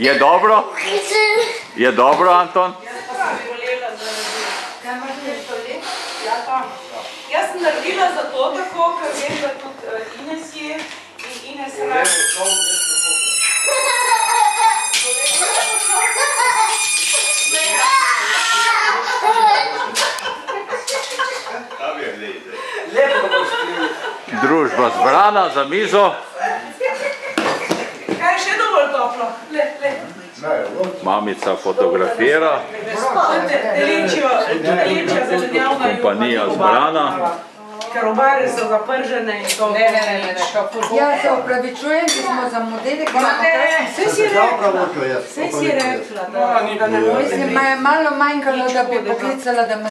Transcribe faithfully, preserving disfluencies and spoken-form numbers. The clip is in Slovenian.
Je dobro? Je dobro, Anton? Jaz sem naredila zato tako, ker vem, da tudi Ines je in Ines rad. Družba zbrana za mizo. Kaj je še dovolj toplo? Le, le. Mamica fotografira. Kompanija zbrana. Ker obare so zapržene in to... Ne, ne, ne, ne. Ja, se opravičujem, ki smo zamudili. Vse si rekla. Vse si rekla. Mislim, malo manjkalo, da bi poklicala, da me